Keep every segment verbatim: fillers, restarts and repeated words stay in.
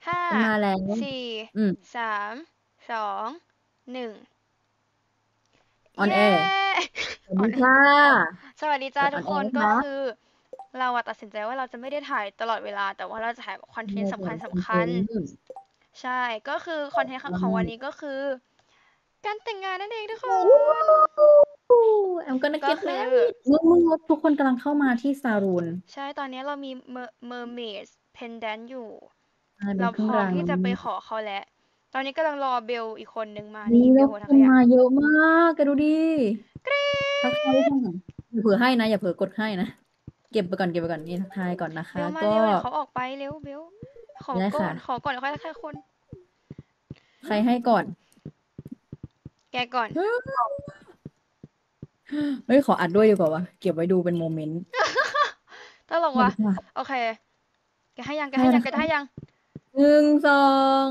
ห้าฉันมาแล้วสี่อืมสามสองหนึ่งออนเย้แอร์สวัสออนแอร์ดีค่ะสวัสดีจ้ากดออนแอทุกคนร์นะคะก็คือเราอะตัดสินใจว่าเราจะไม่ได้ถ่ายตลอดเวลาแต่ว่าเราจะถ่ายคอนเทนในต์สำคัญส่วนคอนเทสำคัญนต์ใช่ก็คือคอนเทนต์ของวันนี้ก็คือการแต่งงานนั่นเองทุกคว้นาวแอมก็นักก็คือเก็ตแมรี่มึงมึงทุกคนกำลังเข้ามาที่ซาลูนใช่ตอนนี้เรามีเมอร์เมอร์เมดเพนแดนอยู่ใช่เป็เรานเครื่องรางพร้อมที่น้ำมันจะไปขอเขาแล้วตอนนี้กำลังรอเบลอีกคนนึงมานี่นี่เบแล้วคนลโหถังขยะมาเยอะมากแกดูดิกรี๊ทักทายทุกคนก่อนอย่าเผื่อให้นะอย่าเผื่อกดให้นะเก็บไปก่อนเก็บไปก่อนนี่ทักทายก่อนนะเบคะก็ลมาเร็วเดี๋ยวเขาออกไปเร็วเบลขอได้ค่ะก่อนขอก่อนแล้วค่อยทักทายคนใครให้ก่อนแกก่อนเฮ้ยขออัดด้วยดีกว่าวะเก็บไว้ดูเป็นโมเมนต์ตลกวะมาดีค่ะโอเคแกให้ยังแกให้ให้ยังนะคะแกให้ยังหนึ่งสอง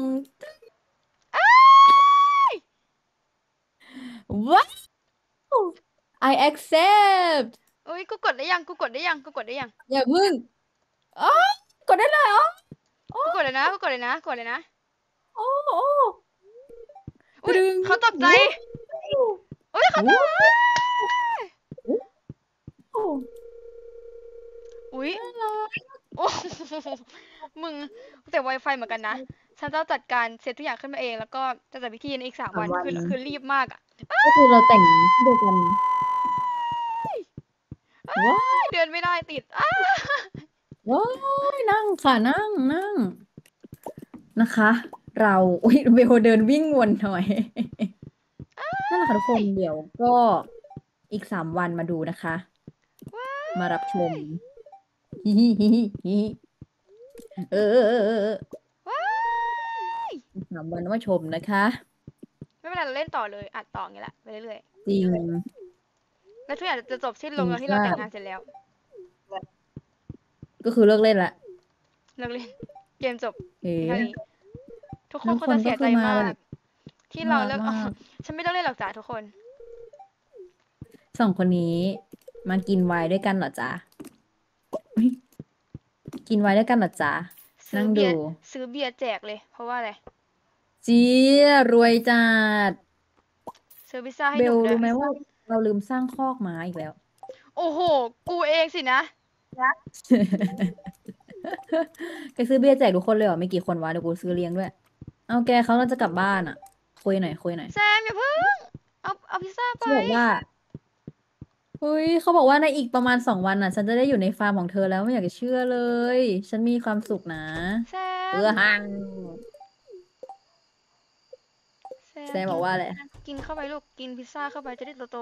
ว้าว I accept อุ้ยกูกดได้ยังกูกดได้ยังกูกดได้ยังอย่าพึ่งอ๋อกดได้เลยอ๋อโอ้กูกดเลยนะกูกดเลยนะกดเลยนะโอ้โอ้ตอุ้ยรึงเขาตกใจว้าวอุ้ยเขาตว้ากใจวอุ้ยน่ารักโอ้มึงแต่ Wi-Fi เหมือนกันนะฉันต้องจัดการเซตทุกอย่างขึ้นมาเองแล้วก็จะจัดพิธีในอีกสามสามวันวันคือคือรีบมากอ่ะก็คือเราแต่งที่เดียวกันว้าวเดินไม่ได้ติดอ้าว้ายนั่งค่ะนั่งนั่งนะคะเราอุ้ยเบลเดินวิ่งวนหน่อย นั่นแหละค่ะทุกคนเดี๋ยวก็อีกสามวันมาดูนะคะว้ามารับชมยฮิฮิฮิฮิฮิเออเออเออเออว้ายอีกสามวันมาชมนะคะไม่เป็นไรเราเล่นต่อเลยอัดต่ออย่างเงี้ยแหละไปเรื่อยจริงๆแล้วทุกอย่างจะจบสิ้นจริงลงตอนที่เราค่ะแต่งงานเสร็จแล้วก็คือเลิกเล่นละเลิกเล่นเกมจบเอ๊เพียงเท่านี้ะทุกคทุกคนก็นคงจะเสียใจคือมามากแบบที่น่ารักมาเราเลิกเอากฉันไม่ต้องเล่นหรอกจ้าทุกคนสองคนนี้มากินไวน์ด้วยกันเหรอจ๊ะอุ๊ยกินไวน์ด้วยกันเหรอจ๊ะนั่งดูซื้อเบียร์ซื้อเบียร์แจกเลยเพราะว่าอะไรเจี๊ยรวยจัดซื้อพิซซ่าให้เบลหนุ่มด้วยรู้ไหมว่าเราลืมสร้างคอกม้าอีกแล้วโอ้โห กูเองสินะแกซื้อเบียร์แจกทุกคนเลยเหรอไม่กี่คนวะเดี๋ยวกูซื้อเลี้ยงด้วยเอาแกเขาเราจะกลับบ้านอ่ะคุยหน่อยคุยหน่อยแซมอย่าเพิ่ง เอาเอาพิซซ่าไปเขาบอกว่าเฮ้ยเขาบอกว่าในอีกประมาณสองวันอ่ะฉันจะได้อยู่ในฟาร์มของเธอแล้วไม่อยากจะเชื่อเลยฉันมีความสุขนะแซเออมฮังแซแซมกินมบอกว่าอะไรกินเข้าไปลูก กินพิซซ่าเข้าไปจะได้โต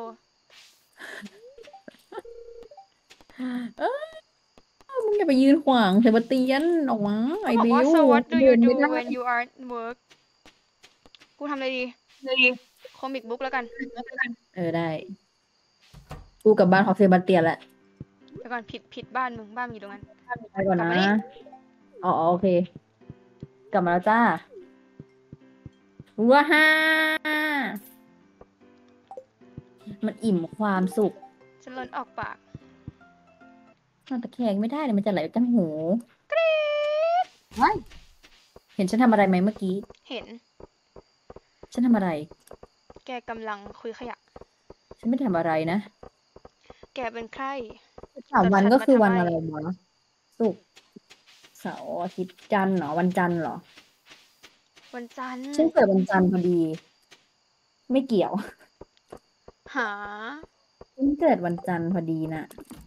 เออมึงอย่าไปยืนขวางเซบาสเตียนออกมาๆเขาไอ้บิบอกว่าว so what do เดิ you น do ไม่ได้ when you are at work กูทำอะไรดีคอมิกบุ๊กแล้วกันเออได้กูกลับบ้านของเซบาสเตียนแหละเดี๋ยวก่อนผิดผิดบ้านมึง บ้านมึงอยู่ตรงนั้นไปก่อนนะกลับมานี่อ๋อโอเคกลับมาแล้วจ้าว้าฮ่ามันอิ่มความสุขฉันล้นออกปากนอนตะแคงไม่ได้เลยมันจะไหลไปตั้งหูกรี๊ดว้ายเห็นฉันทำอะไรไหมเมื่อกี้เห็นฉันทำอะไรแกกำลังคุยขยะฉันไม่ได้ทำอะไรนะแกเป็นใครสามจับฉันวันก็มาทำไมคือวันอะไรวะศุกร์เสาร์อาทิตย์จันทร์เหรอวันจันทร์เหรอวันจันทร์ฉันเกิดวันจันทร์พอดีไม่เกี่ยวหาฉันเกิดวันจันทร์พอดีน่ะ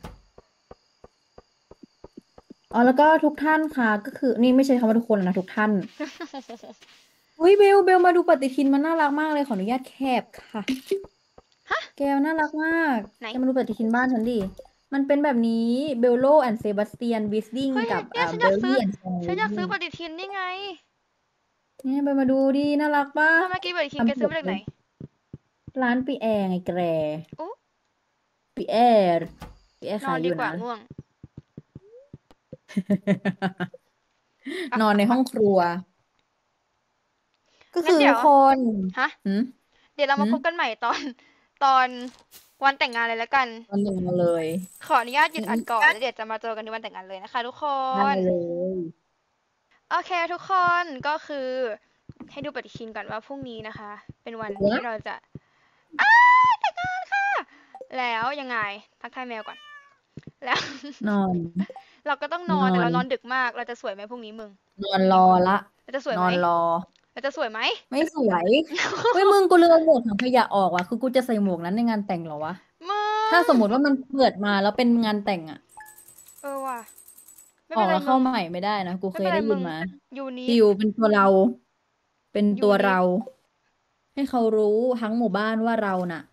อ๋อแล้วก็ทุกท่านค่ะก็คือนี่ไม่ใช่คำว่าทุกคนนะทุกท่านอุ้ยเบลเบลมาดูปฏิทินมันน่ารักมากเลยขออนุญาตแคบค่ะแกวน่ารักมากไหนแกมาดูปฏิทินบ้านฉันดิมันเป็นแบบนี้เบลโลแอนด์เซบาสเตียนวิสลิงเฮ้ยกับเนี่ยอ่าเบลฉันอยากซื้อลี่แอนด์แซมฉันอยากวิสลิงซื้อปฏิทินนี่ไงเนี่ยเบลมาดูดิน่ารักปะถ้าเมื่อกี้ปฏิทินแกทำปซื้อมาจากไหนกเลยร้านปีแอร์ไงแกรโอ้ปีแอร์ปีแอร์นอนดีขายอยู่นะกว่าง่วงนอนในห้องครัวก็คือทุกงั้นเดี๋ยวคนฮะหืมเดี๋ยวเราหืมมาพบกันใหม่ตอนตอนวันแต่งงานเลยแล้วกันวันหนึ่งมาเลยขออนุญาตหยุดอัดก่อนได้แล้วเดี๋ยวจะมาเจอกันในวันแต่งงานเลยนะคะทุกคนเลยโอเคทุกคนก็คือให้ดูปฏิทินก่อนว่าพรุ่งนี้นะคะ เป็นวันที่เราจะอ้ายแต่งงานค่ะ แล้วยังไงทักทายแมวก่อน แล้วนอนเราก็ต้องนนอนอแต่เรานนอนดึกมาก เราจะสวยไหมพรุ่งนี้มึงนอนรอละเราจะสวยนไหมอนรอเราจะสวยไหมไม่สวย เฮ้ยมึงกูลืมเอาหมวกถังขยะออกว่ะ คือกูจะใส่หมวกนั้นในงานแต่งเหรอวะมึถ้าสมงมติว่ามันเปิดมาแล้วเป็นงานแต่งอะเออว่ะ ไม่อเป็อน กไรแล้วมึเข้าง ใหม่ไม่ได้นะ กูไม่เคเป็ยนไรได้มยิึนงมายูนิติวเป็นตัวเรา เป็นตัวยูนิเรา ให้เขารู้ทั้งหมู่บ้านว่าเราน่ะ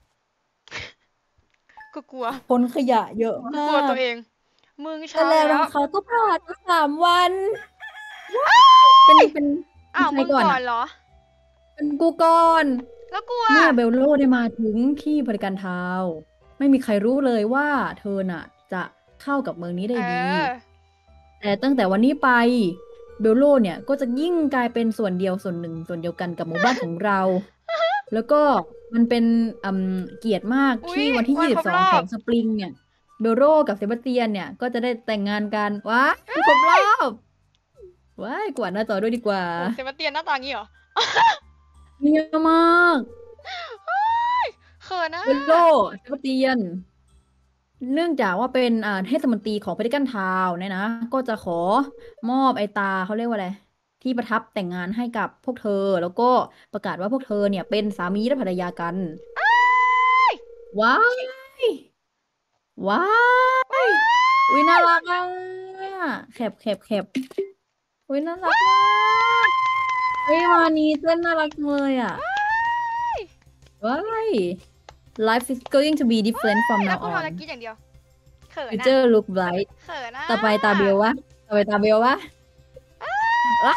กูกลัวพ้นขยะเยอะกูมากลัวตัวเอง มึงแต่เช้าแล้วแล้นะวคะก็ผ่านมา สาม วัน เป็น เป็น เป็อ้าน วใครมึงก่อนก่ออะนเหรอเป็นกูก่อนแล้วกูเมื่ออะเบลโลได้มาถึงที่บริการทาวน์ ไม่มีใครรู้เลยว่าเธอน่ะจะเข้ากับเมืองนี้ได้เอดีอแต่ตั้งแต่วันนี้ไป เบลโลเนี่ยก็จะยิ่งกลายเป็นส่วนเดียว ส่วนหนึ่ง ส่วนเดียวกันกับหมู่บ้านของเรา แล้วก็มันเป็น อืม เกียรติมากอุ๊ที่ยวันที่วัยีน่สิครบบ สอรง อของบสปริงเนี่ย เบลโลกับเซบาสเตียนเนี่ยก็จะได้แต่งงานกัน ว้าย ครบรอบ ว้าย กวาดหน้าจอด้วยดีกว่าโอ้โฮ เซบาสเตียนหน้าตางี้เหรอเนียนมากเขินอะเบลโล เซบาสเตียน เนื่องจากว่าเป็น อ่า เทศมนตรีของบริการทาวน์เนี่ยนะ ก็จะขอมอบไอ้ตา เขาเรียกว่าอะไร ที่ประทับแต่งงานให้กับพวกเธอ แล้วก็ประกาศว่าพวกเธอเนี่ยเป็นสามีและภรรยากันอ้ายว้าย ว้าย อุ๊ย น่ารักอะ แคป ๆ ๆ อุ๊ย น่ารักมาก เฮ้ย วานีเต้นน่ารักจังเลยอะว้ายว้าย Life is going to be different from แล้ว now กูทำอะไร on กรี๊ดอย่างเดียว เขินอะ Future look bright เขินอะต่อไปตาเบลวะ ต่อไปตาเบลวะ ว้าย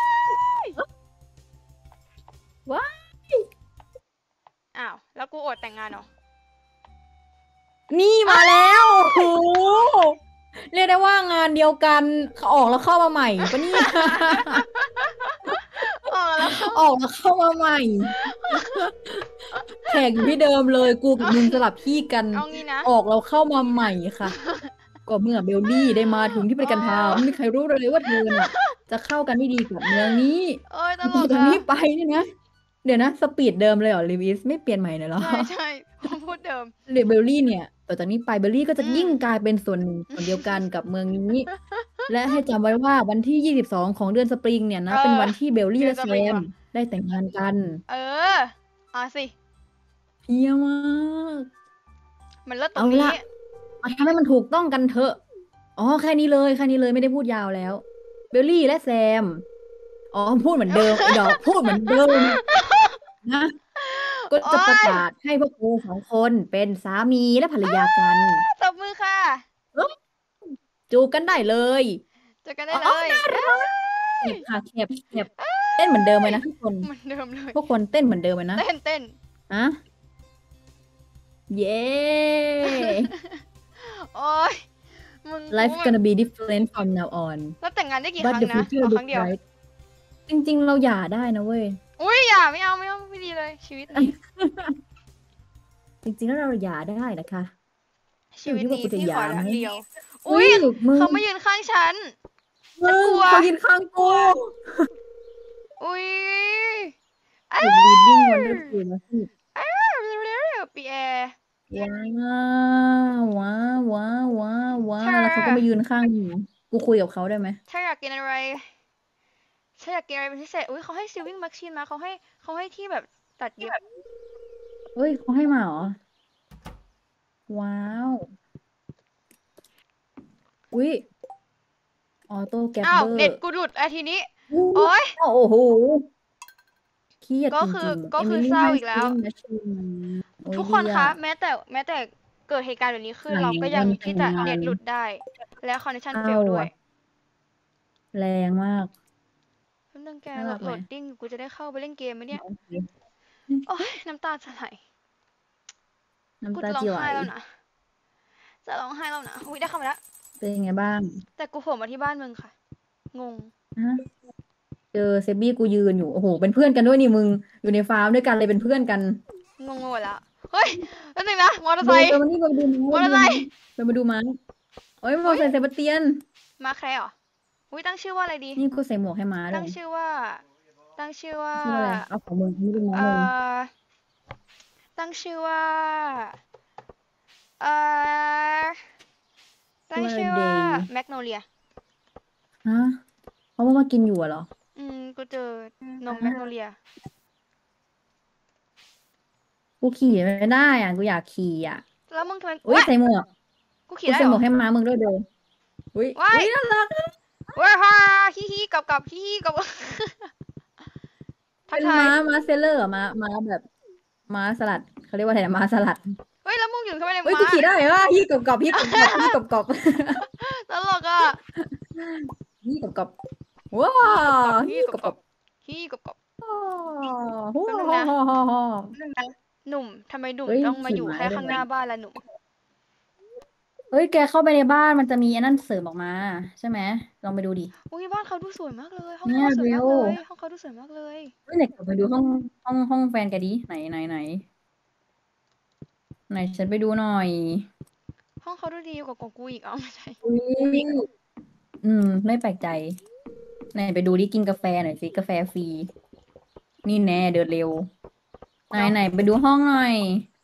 ว้ายอ้าว แล้วกูอดแต่งงานเหรอ? นี่มาแล้ว โอ้โฮ เรียกได้ว่างานเดียวกัน ข ออกแล้วเข้ามาใหม่เปล่าเนี่ย? ออกแล้วเข้าออกแล้วเข้ามาใหม่ แขกอยู่ที่เดิมเลย กูกับมึงสลับที่กันเอางี้นะออกแล้วเข้ามาใหม่ค่ะ ก็เมื่อเบลลี่ได้มาถึงที่บริการทาวน์ ไม่มีใครรู้เลยว่าเธอน่ะจะเข้ากันได้ดีกับเมืองนี้โอ๊ย ตลต่อก จากอะนี้ไปเนี่ยนะ เดี๋ยวนะ สปีดเดิมเลยเหรอ Lewis ไม่เปลี่ยนใหม่หน่อยเหรอ? ใช่ ๆ คำพูดเดิมเด เบลลี่เนี่ย ต่อจากนี้ไปเบลลี่ก็จะอืมยิ่งกลายเป็นส่วนหนึ่ง ส่วนเดียวกันกับเมืองนี้ และให้จำไว้ว่าวันที่ ยี่สิบสอง ของเดือนสปริงเนี่ยนะเออเป็นวันที่เบลลี่เดืและอนสแซปริงมว่ะได้แต่งงานกันเออ เอาสิเยี่ยมมากมันเลิศตรเอางนี้ล่ะ มาทำให้มันถูกต้องกันเถอะ อ๋อ แค่นี้เลย แค่นี้เลย ไม่ได้พูดยาวแล้ว เบลลี่และแซม อ๋อ พูดเหมือนเดิม ไอ้ดอก พูดเหมือนเดิม นะ ก็โอ๊จะประยกาศให้พวกกู สอง คนเป็นสามีและภรรยากันตบมือค่ะว้าว จูบกันได้เลยเจอกันได้อ๋อเลยน่าเอรัก๊แคยปค่ะ แคป แคป เต้นเหมือนเดิมเลยนะทุกคนเหมือนเดิมเลยทุกคนเต้นเหมือนเดิมเลยนะเต้น เต้นฮะ เย้โอ๊ย มึง กู Life แบบ gonna be different from now on แล้วแต่งงานได้กี่ค but รั้ง the นะ future อ๋อ ค look รั้งเดียว bright จริง ๆ เราหย่าได้นะเว้ยอุ๊ย อย่า ไม่เอา ไม่เอา ไม่ดีเลย ชีวิตนี้จริง ๆ แล้วเราหย่าได้นะคะชอี ยู่วิตที่ว่านี้กูจะพี่หขย่าอไหมรักเดียวอุอุ๊๊ยย มึงเขามายืนข้างฉันมึฉันงกลัวเขายืนข้างกูอุ๊ยถูก leading wonderful มาสิปีแอร์ว้าว ว้าว ว้าว ว้าว ว้าเธว แล้วเขาก็มาอยืนข้างมึง กูคุยกับเขาได้ไหม? เธออยากกินอะไร เธออยากกินอะไรเป็นพิเศษ อุ๊ย เขาให้ sewing machine มา เขาให้ เขาให้ที่แบบตัดเย็บเฮ้ย เขาให้มาเหรอ? ว้าว อุ๊ย Auto อ้าว Gabber เน็ตกูหลุดแล้วทีนี้อุ๊โอ๊ยยโอ้โฮ เครียดก็จคืริองก็ๆคือ Emily เศร้าให้อีกแล้ว sewing machine มา โอ๊ยทุกดคี นอคะะแม้แต่ แม้แต่เกิดเหตุการณ์แบบนี้ขึ้นไหนเราก็ยังวันแตที่งจะงาเน็ตนหลุดได้ และคอนเนกชันเศร้า fail ด้วอะยแรงมากแป๊บหนึ่งแกน่าโหลรักโหไหลม? ดดิ้ง กูจะได้เข้าไปเล่นเกมไหมเนี่ย? โอเคโอ๊ย น้ำตาจะไหลน้กูำตาจะร้อจงไหลไห้แล้วนะ จะร้องไห้แล้วนะ อุ๊ย ได้เข้ามาแล้วเป็นยังไงบ้าง? แต่กูโผล่มาที่บ้านมึงค่ะ งงฮะ เจอเซบบี้กูยืนอยู่ โอ้โฮ เป็นเพื่อนกันด้วยนี่มึง อยู่ในฟาร์มด้วยกันเลย เป็นเพื่อนกันงงไปหมดแล้ว เฮ้ย แป๊บหนึ่งนะ มอเตอร์เบไซเบค์มานี่ เบลมาดูม้ามอเตอร์ไซค์เบลมาดูม้า เบลมาดูม้า โอ๊ย มอเตอร์ไซค์เซบาสเตียนม้าแคระเหรอ? อุ้ยตั้งชื่อว่าอะไรดีนี่กูใส่หมวกให้ม้าเลตั้งยชื่อว่า ตั้งชื่อว่าชื่ออะไรเอาของมึงนี่เป็นน้องเอ่มึงอตั้งชื่อว่า เอ่อ ตั้ชื่อว่าอะไรงชื่อว่าเดย์แมกโนเลียฮะเพราะว่ามากินอยู่อะเหรออืม กูเจอนมแมกโนเลียกูขี่ไม่ได้อ่ะกูอยากขี่อ่ะแล้วมึงทำไมอุ้ยว้ายใส่หมวกกูขี่กูได้เหรอใส่หมวกให้ม้ามึงด้วยเดย์อุ้ยว้ายอุ้ยน่ารักอะว้ายฮ่าฮิฮิกับกับฮิฮิกับทัเป็นกทายม้าม้าเซลเลอร์เหรอม้าม้าแบบม้าสลัดเขาเรียกว่าอะไรนะม้าสลัดเฮ้ยแล้วมึงอยู่ทำไมในเฮ้ยกูม้าขี่ได้เหรอฮี่กบกบฮี่กบกบฮี่กบกบตลกอ่ะฮี่กบกบว้าฮิกับกับฮิฮี่กับกับกบกบฮิกับกับอ๋อฮู้แป๊บนึงฮ่อนะฮ่อฮ่อฮ่อหนุ่มทำไมหนุ่มเฮ้ยต้องมาขี่อยู่แค่ข้างหม้าได้ไหมน้าบ้านละหนุ่มเฮ้ยแกเข้าไปในบ้านมันจะมีไอ้นั่นเสริมออกมาใช่ไหมลองไปดูดิอุ้ยบ้านเขาดูสวยมากเลยห้องเนี่ยเขาสวยเบลมากเลยห้องเขาดูสวยมากเลยเฮ้ยไหนกลับไปดูห้องห้องห้องแฟนแกดิไหนไหนไหนไหนฉันไปดูหน่อยห้องเขาดูดีกว่าของกูอีกเอ๋อไม่ใช่อุ้ยอืมไม่แปลกใจไหนไปดูดิกินกาแฟหน่อยสิกาแฟฟรีนี่แน่เดินเร็วไหนเนาะไหนไปดูห้องหน่อย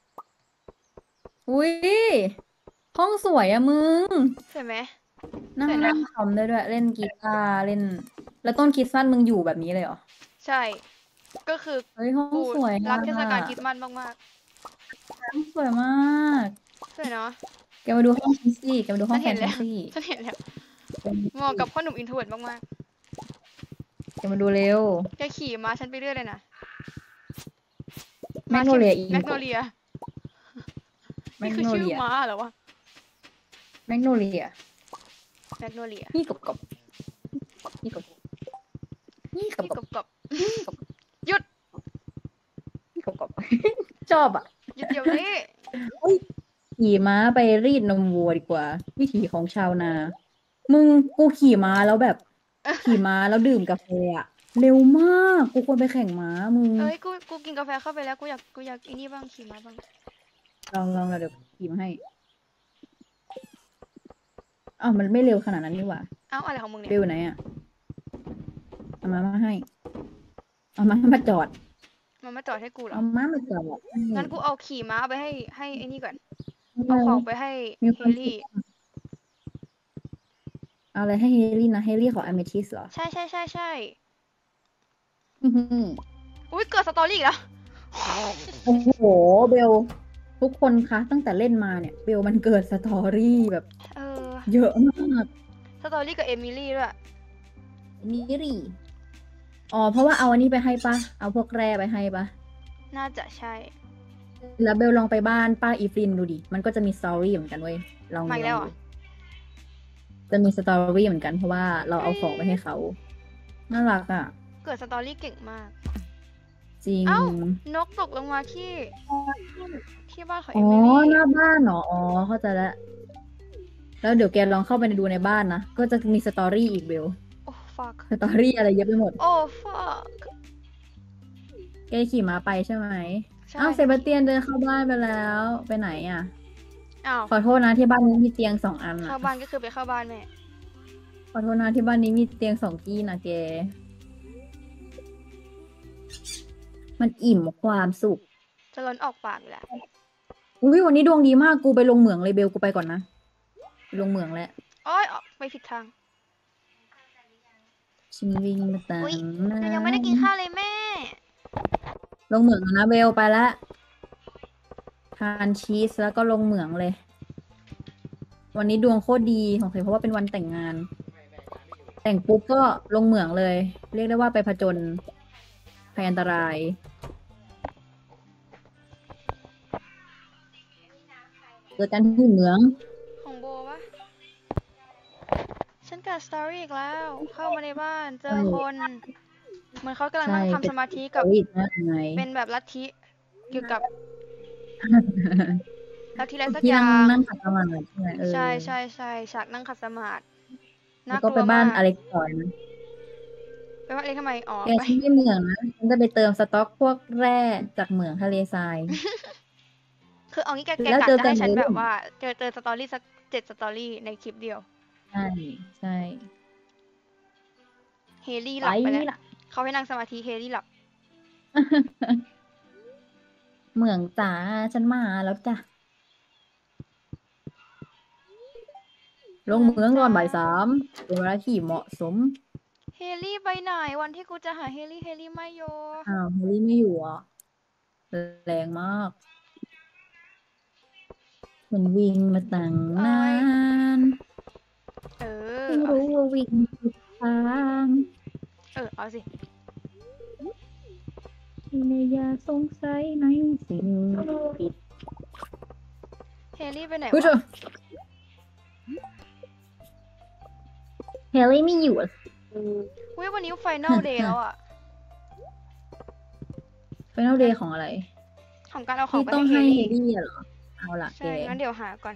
อุ้ยห้องสวยอะมึงสวยไหมนั่งสวยนะเล่นคอมได้ด้วยเล่นกีตาร์เล่นแล้วต้นคริสต์มาสมึงอยู่แบบนี้เลยเหรอใช่ก็คือเฮ้ยห้องกูสวยรัอ่ะกเทศกาลคริสต์มาสมากห้องสวยมากๆสวยเนาะแกมาดูห้องฉันสิแกมาดูห้องแฟฉันเห็นแล้วนฉันสิฉันเห็นแล้วเหมาะกับพ่อหนุ่มอินโทรเวิร์ตมากแกมาดูเร็วๆแกขี่ม้าฉันไปเรื่อยเลยนะแมกโนเลียอิแมงโกกโนเลียแมนี่คือชื่อกโนเลียม้าเหรอวะแมกโนเลียแมกโนเลียนี่กบกบนี่กบนี่กบนี่กบกบกบนี่กบหยุดนี่กบกบชอบอ่ะหยุดเดี๋ยวนี้เฮ้ยขี่ม้าไปรีดนมวัวดีกว่า วิถีของชาวนา มึงกูขี่ม้าแล้วแบบ ขี่ม้าแล้วดื่มกาแฟอะเร็วมากกูควรไปแข่งม้ามึงเอ้ยกูกูกินกาแฟเข้าไปแล้วกูอยากกูอยากอันนี้บ้างขี่ม้าบ้างลองลองเดี๋ยวขี่มาให้อ้าวมันไม่เร็วขนาดนั้นนี่หว่าเอ้าอะไรของมึงเนี่เร็ยวไหนอ่ะเอามามาให้เอามามาจอดมันมาจอดให้กูเหรอเอาม้ามาจอดให้งั้นกูเอาขี่ม้าไปให้ให้ไอ้นี่ก่อนเอาเราของไปให้มีเฮความสุลี่ขเอาอะไรให้เฮลี่นะเฮลี่ของอเมทิสเหรอใช่ใช่ใช่ใช่อื้อหืออุ้ยเกิดสตอรี่อีกแล้วโอ้โหเบลทุกคนคะตั้งแต่เล่นมาเนี่ยเบลมันเกิดสตอรี่แบบเออเยอะมากสตอรี่กับเอมิลี่ด้วยนิรีอ๋อเพราะว่าเอาอันนี้ไปให้ปะเอาพวกแร่ไปให้ปะน่าจะใช่แล้วเบลลองไปบ้านป้าอีฟลินดูดิมันก็จะมีสตอรี่เหมือนกันเว้ยลองมาดูอีกลแล้องวเหรดูอจะมีสตอรี่เหมือนกันเพราะว่าเราเอาของไปให้เขาน่ารักอ่ะเกิดสตอรี่เก่งมากจริงเอ้านกตกลงมาที่ที่บ้านของอ๋เออมิลี่หน้าบ้านเหรออ๋อเข้าใจแล้วแล้วเดี๋ยวแกลองเข้าไปดูในบ้านนะก็จะมีสตอรี่อีกเบลโอ้ fuck สตอรี่อะไรเยอะไปหมดโอ้ fuck แกขี่ม้าไปใช่ไหมใช่อ้าวเซบาสเตียนเดินเข้าบ้านไปแล้ว ไปไหนอ่ะอ้าวขอโทษนะที่บ้านนี้มีเตียงสองอันอ่ะเข้าบ้านก็คือไปเข้าบ้านแม่ขอโทษนะที่บ้านนี้มีเตียงสองที่นะแก มันอิ่มความสุขจะล้นออกปากอยู่แล้วอุ้ยวันนี้ดวงดีมากกูไปลงเหมืองเลยเบลกูไปก่อนนะไปลงเหมืองแล้วโอ้ยออกไปผิดทางชิมวิ่งมาตามอุ๊ยน้เรายังไม่ได้กินข้าวเลยแม่ำลงเหมืองแล้วนะเบลไปละทานชีสแล้วก็ลงเหมืองเลย วันนี้ดวงโคตรดีสงสัยเพราะว่าเป็นวันแต่งงาน แต่งปุ๊บก็ลงเหมืองเลย เรียกได้ว่าไปผจญภัยอันตราย เจอกันที่เหมืองของโบปะฉันเกิดสตอรี่อีกแล้ว เข้ามาในบ้านเจอคน เหมือนเขากำลังนั่งใช่ทำสมาธิกับเป็นสตอรี่นะไงเป็นแบบลัทธิเกี่ยวกับลัทธิอะไรสักที่อนั่ย่าง งนั่งขัดสมาธิใช่ไหมเออใช่ใช่ใช่ฉากนั่งขัดสมาธิแล้น่าว กก็ลัไปวบ้ามาน กอเล็กต่อยนะไปบ้านเล็กทำไมอ๋อแกไปฉันไม่เหมืองนะฉันจะไปเติมสต็อกพวกแร่จากเหมืองทะเลทรายคือเอางี้แกแกแล้วกะเจอจะกันให้ฉันไหมแบบว่าเจอเจอสตอรี่สักเจ็ดสตอรี่ในคลิปเดียวใช่ใช่เฮลี่ไปหลับไปแล้วล่ะเขาให้นั่งสมาธิเฮลี่หลับเหมืองจ๋าฉันมาแล้วจ้ะลงเหมืเมืององตจ๋าอนบ่ายสามเป็นเวลาที่เหมาะสมเฮลี่ไปไหน วันที่กูจะหาเฮลี่เฮลี่ไม่อยู่อ้าวเฮลี่ไม่อยู่เหรอ่ะแรงมาก มันวิ่งมาตั้งเอ้นาย นเออเพิ่งเอารู้สิว่าวิ่งผิดทางเออ เอาสิไม่อย่าสงสัยในสิ่งผิดเฮลี่ไปไหนเฮ้ยว เธะอ เฮลี่ไม่อยู่อะอุ๊ย วันนี้ Final Day แล้วอะ Final Day ของอะไรของการเอาขอที่งไปต้อให้งเฮให้ลี่เฮลี่อะเหรอ เอาล่ะใช่แกงั้นเดี๋ยวหาก่อน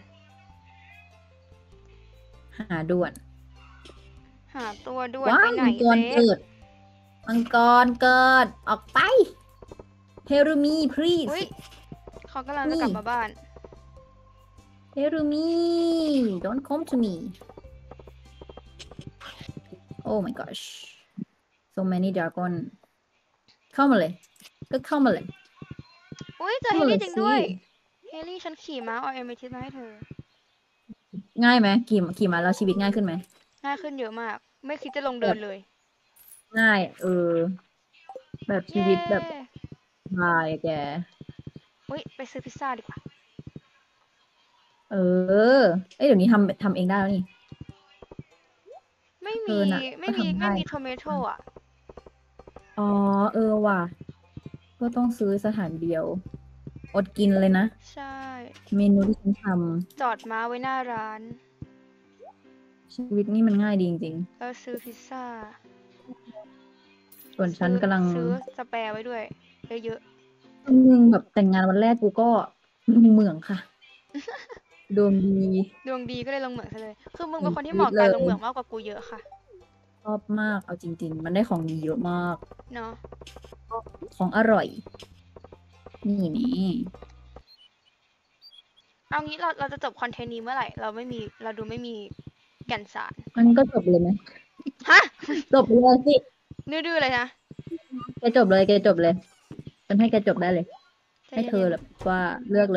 หาด่วนหาตัวด่วนว้าไปวไหนมังกรเซเกิด มังกรเกิด ออกไป เฮรุมีอุ๊ย please เขากำลังจะนี่กลับมาบ้านเฮรุมี don't come to me oh my gosh so many dragon เข้ามาเลย ก็เข้ามาเลยอุ๊ย เจอเข้าเฮมาเลลี่ยจริงสิด้วย เฮลี่ ฉันขี่ม้าเอาเอเมทิสมาให้เธอง่ายไหมขี่ขี่ม้าแล้วชีวิตง่ายขึ้นไหมง่ายขึ้นเยอะมาก ไม่คิดจะลงเดิแบนบเลยง่าย เออ แบบเยชีวิตแบบ้สบายอะแกอุ๊ย ไปซื้อพิซซ่าดีกว่าเออ เอ้ย เดี๋ยวนี้ทำทำเองได้แล้วนี่ไม่เธมีอน่ะไม่ก็มีทำไม่ได้มี ทอมาโต อะอ๋อ เออว่ะ ก็ต้องซื้อสถานเดียว อดกินเลยนะใช่เมนูที่ฉันทจอดม้าไว้หน้าร้านำ ชีวิตนี่มันง่ายดีจริงแล้วซื้อพิซซ่าๆ ส่วนซฉันกำลังซื้อสแปร์ไว้ด้วย เยอะวันหนึ่งแบบแต่งงานวันแรกกูก็ ลงเหมืองค่ะ ดวงดีๆ ดวงดีก็เลยลงเหมืองซะเลย คือมึงเปเป็็นนคนชที่ีเหวิตมาะเลการลงเหมืยองมากกว่ากูเยอะค่ะชอบมาก เอาจริง ๆ มันได้ของดีเยอะมากเนาะของอร่อย นี่แน่เอางี้ เรา เราจะจบคอนเทนต์นี้เมื่อไหร่ เราไม่มี เราดูไม่มีแก่นสารงั้นก็จบเลยไหมฮะจบเลยสิดื้อ ๆ เลยนะแกจบเลย แกจบเลย ฉันให้แกจบได้เลยใจให้เธเย็อน แบบว่าเลือกเลย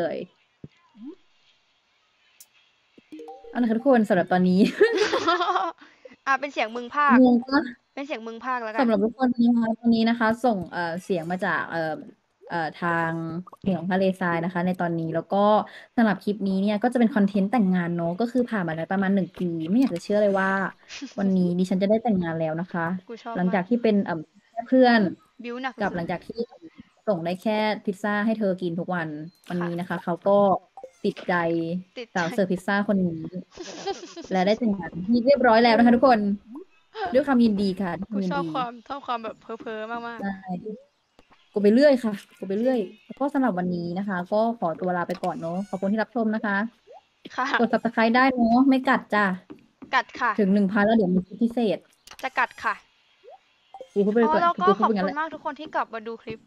เอาล่ะค่ะทุกคนสำหรับตอนนี้ๆ อ่า เป็นเสียงมึงพากย์งงเปล่า? เป็นเสียงมึงพากย์แล้วกัสำนหรับทุกคนนะคะ ตอนนี้นะคะ ส่ง เอ่อ เสียงมาจาก เอ่อ เอ่อ ทางเหวทะเลทรายนะคะ ในตอนนี้ แล้วก็สำหรับคลิปนี้เนี่ย ก็จะเป็นคอนเทนต์แต่งงานเนาะ ก็คือผ่านมาแล้วประมาณ หนึ่ง ปี ไม่อยากจะเชื่อเลยว่า วันนี้ดิฉันจะได้แต่งงานแล้วนะคะกูชอบหลังมาจากกที่เป็น เอ่อ แค่เพื่อนบิลด์หนักกับสุดหลังจากที่ส่งได้แค่พิซซาให้เธอกินทุกวัน วันค่ะนี้นะคะ เขาก็ติดใจติดสาใจวเสิร์ฟพิซซาคนนี้ และได้แต่งงานเป็นที่เรียบร้อยแล้วนะคะทุกคน ด้วยความยินดีค่ะ ด้วยคกูวามยิชนอบดีความ ชอบความแบบเพ้อ ๆ มากใชๆ่ กูไปเรื่อยค่ะ กูไปจเรรื่อยงแล้วก็สำหรับวันนี้นะคะ ก็ขอตัวลาไปก่อนเนาะ ขอบคุณที่รับชมนะคะค่ะกด Subscribe ได้เนาะ ไม่กัดจ้ะกัดค่ะถึง หนึ่งพัน แล้วเดี๋ยวมีคลิปพิเศษจะกัดค่ะกูพูดไปอ๋อก่อนแล้วก็กูพูขดอบไปงั้คุนณแหละมากทุกคนที่กลับมาดูคลิป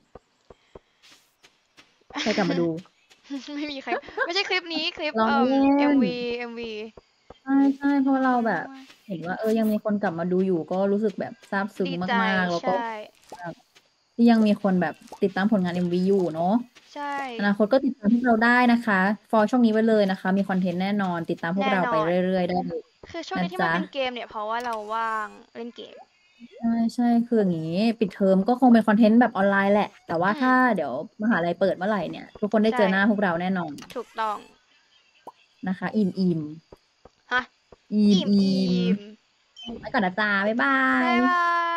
ใครกลับมาดูไม่มีใคร ไม่ใช่คลิปนี้ คลิปล้อเอ่อเล่ MV น MV ใช่ ๆ เพราะว่าเราแบบมากเห็นว่า เออ ยังมีคนกลับมาดูอยู่ ก็รู้สึกแบบซาบซึ้ๆงดีใจมาก ๆ แล้วใชก็่แบบ ที่ยังมีคนแบบติดตามผลงาน เอ็ม วี อยู่เนาะใช่อนาคตก็ติดตามพวกเราได้นะคะ follow ช่องนี้ไว้เลยนะคะ มีคอนเทนต์แน่นอน ติดตามพวแนก่ เราไปนอนเรื่อย ๆ ได้เลยคือช่วงนะนี้ที่จมันเป็นเกมเนี่ย เพราะว่าเราว่างเล่นเกมใช่ ๆ คืออย่างงี้ ปิดเทอมก็คงเป็นคอนเทนต์แบบออนไลน์แหละ แต่ว่าอืถ้าม เดี๋ยวมหาลัยเปิดเมื่อไหร่เนี่ย ทุกคนได้ใชเจอหน้า่พวกเราแน่นอนถูกต้องนะคะ อิ่ม ๆฮะอิอิ่มม ๆๆ ไปก่อนนะจ๊ะ บ๊ายบาบ๊ายยบาย